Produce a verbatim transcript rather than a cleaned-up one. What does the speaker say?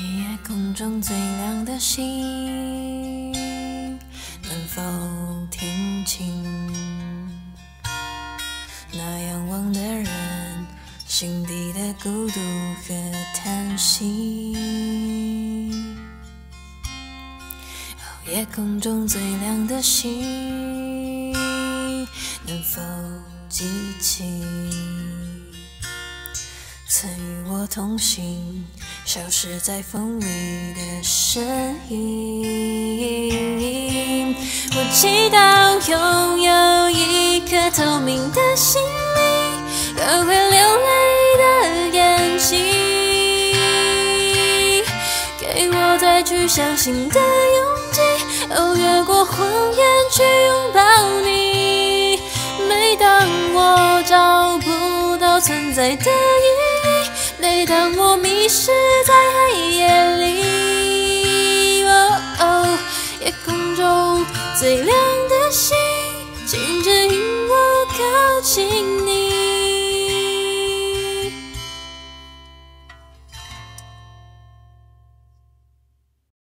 夜空中最亮的星，能否听清那仰望的人心底的孤独和叹息？哦，夜空中最亮的星，能否记起曾与我同行消失在风里的身影？我祈祷拥有一颗透明的心灵，和会流泪的眼睛，给我再去相信的勇气，哦，越过谎言去拥抱你。每当我找不到存在的意义，每当我迷失在黑夜里，哦哦，夜空中最亮